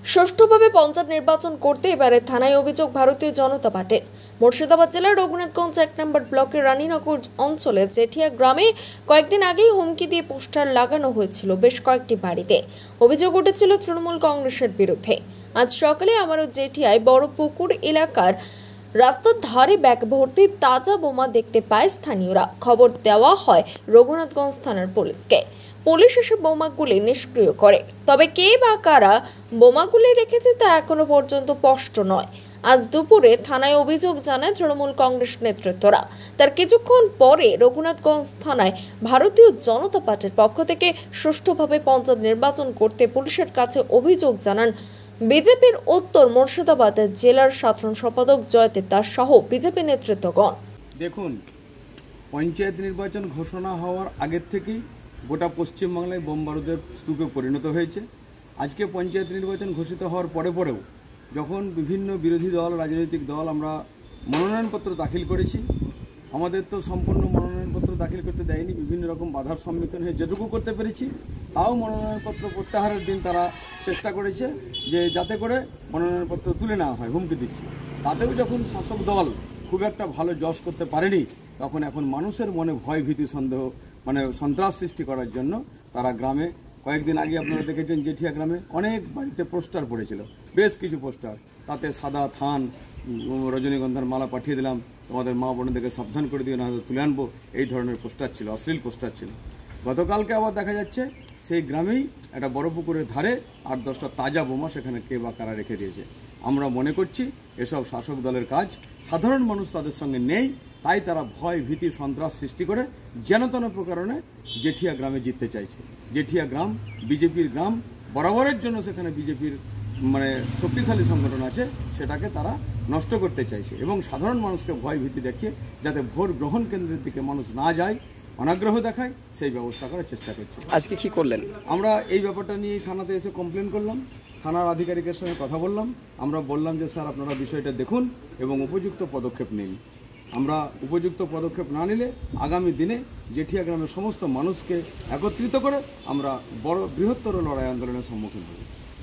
সুষ্ঠুভাবে পঞ্চায়েত নির্বাচন করতে এবারে থানায় অভিযোগ ভারতীয় জনতা পার্টির। মুর্শিদাবাদ জেলার রঘুনাথগঞ্জ ১ নম্বর ব্লকের রানীনগর অঞ্চলে জেঠিয়া গ্রামে কয়েকদিন আগেই হুমকি দিয়ে পোস্টার লাগানো হয়েছিল বেশ কয়েকটি বাড়িতে। অভিযোগ উঠেছিল তৃণমূল কংগ্রেসের বিরুদ্ধে। আজ সকালে আমারও জেঠিয়ায় বড় পুকুর এলাকার রাস্তার ধারে ব্যাগ ভর্তি তাজা বোমা দেখতে পায় স্থানীয়রা। খবর দেওয়া হয় রঘুনাথগঞ্জ থানার পুলিশকে। পুলিশ এসে বোমাগুলি নিষ্ক্রিয় করে, তবে কে বা কারা বোমাগুলি রেখেছে তা এখনো পর্যন্ত স্পষ্ট নয়। আজ দুপুরে থানায় অভিযোগ জানায় তৃণমূল কংগ্রেস নেতৃত্বরা। তার কিছুক্ষণ পরে রঘুনাথগঞ্জ থানায় ভারতীয় জনতা পার্টির পক্ষ থেকে সুষ্ঠুভাবে পঞ্চায়েত নির্বাচন করতে পুলিশের কাছে অভিযোগ জানান বিজেপির উত্তর মুর্শিদাবাদের জেলার সাধারণ সম্পাদক জয়দেব দাস সহ বিজেপি নেতৃত্বগণ। দেখুন, পঞ্চায়েত নির্বাচন ঘোষণা হওয়ার আগের থেকেই গোটা পশ্চিমবাংলায় বোম বারুদের স্তূপে পরিণত হয়েছে। আজকে পঞ্চায়েত নির্বাচন ঘোষিত হওয়ার পরেও যখন বিভিন্ন বিরোধী দল, রাজনৈতিক দল আমরা মনোনয়নপত্র দাখিল করেছি, আমাদের তো সম্পূর্ণ মনোনয়নপত্র দাখিল করতে দেয়নি। বিভিন্ন রকম বাধার সম্মুখীন হয়ে যেটুকু করতে পেরেছি তাও মনোনয়নপত্র প্রত্যাহারের দিন তারা চেষ্টা করেছে যে যাতে করে মনোনয়নপত্র তুলে নেওয়া হয়, হুমকি দিচ্ছে। তাতেও যখন শাসক দল খুব একটা ভালো যশ করতে পারেনি, তখন এখন মানুষের মনে ভয়, ভীতি, সন্দেহ সন্ত্রাস সৃষ্টি করার জন্য তারা গ্রামে কয়েকদিন আগে আপনারা দেখেছেন জেঠিয়া গ্রামে অনেক বাড়িতে পোস্টার পড়েছিল, বেশ কিছু পোস্টার। তাতে সাদা থান, রজনীগন্ধার মালা পাঠিয়ে দিলাম, তোমাদের মা বোনদেরকে সাবধান করে দিয়ে না তুলে আনবো, এই ধরনের পোস্টার ছিল, অশ্লীল পোস্টার ছিল। গতকালকে আবার দেখা যাচ্ছে সেই গ্রামেই একটা বড় পুকুরের ধারে ৮-১০টা তাজা বোমা সেখানে কে বা কারা রেখে দিয়েছে। আমরা মনে করছি এসব শাসক দলের কাজ, সাধারণ মানুষ তাদের সঙ্গে নেই, তাই তারা ভয়, ভীতি, সন্ত্রাস সৃষ্টি করে যেন তেন প্রকারণে জেঠিয়া গ্রামে জিততে চাইছে। জেঠিয়া গ্রাম বিজেপির গ্রাম, বরাবরের জন্য সেখানে বিজেপির শক্তিশালী সংগঠন আছে, সেটাকে তারা নষ্ট করতে চাইছে এবং সাধারণ মানুষকে ভয়, ভীতি দেখিয়ে যাতে ভোট গ্রহণ কেন্দ্রের দিকে মানুষ না যায়, অনাগ্রহ দেখায়, সেই ব্যবস্থা করার চেষ্টা করছে। আজকে কি করলেন? আমরা এই ব্যাপারটা নিয়ে থানাতে এসে কমপ্লেন করলাম, থানার আধিকারিকের সঙ্গে কথা বললাম। আমরা বললাম যে স্যার, আপনারা বিষয়টা দেখুন এবং উপযুক্ত পদক্ষেপ নিন। আমরা উপযুক্ত পদক্ষেপ না নিলে আগামী দিনে জেঠিয়া গ্রামের সমস্ত মানুষকে একত্রিত করে আমরা বৃহত্তর লড়াই আন্দোলনের সম্মুখীন হব।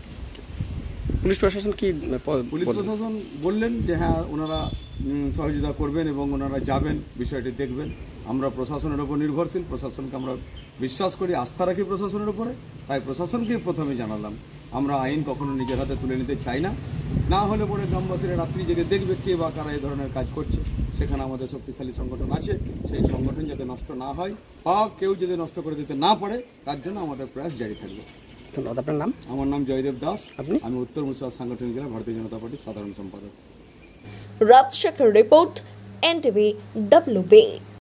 পুলিশ প্রশাসন পুলিশ প্রশাসন বললেন যে হ্যাঁ, ওনারা সহযোগিতা করবেন এবং ওনারা যাবেন, বিষয়টি দেখবেন। আমরা প্রশাসনের উপর নির্ভরশীল, প্রশাসনকে আমরা বিশ্বাস করি, আস্থা রাখি প্রশাসনের উপরে, তাই প্রশাসনকেই প্রথমে জানালাম আমরা আইন কখনো নিজের হাতে তুলে নিতে চাই না। না হলে পরে গ্রামবাসীরা রাত্রি জেগে দেখবে কে বা কারা এই ধরনের কাজ করছে। সেখানে আমাদের শক্তিশালী সংগঠন আছে, সেই সংগঠন যাতে নষ্ট না হয় বা কেউ যদি নষ্ট করে দিতে না পারে, তার জন্য আমাদের প্রয়াস জারি থাকবে। ধন্যবাদ। আপনার নাম? আমার নাম জয়দেব দাস। আমি উত্তর মুর্শিদাবাদ সাংগঠনিক জেলা ভারতীয় জনতা পার্টির সাধারণ সম্পাদক। Rajshekhar report, NTV WB।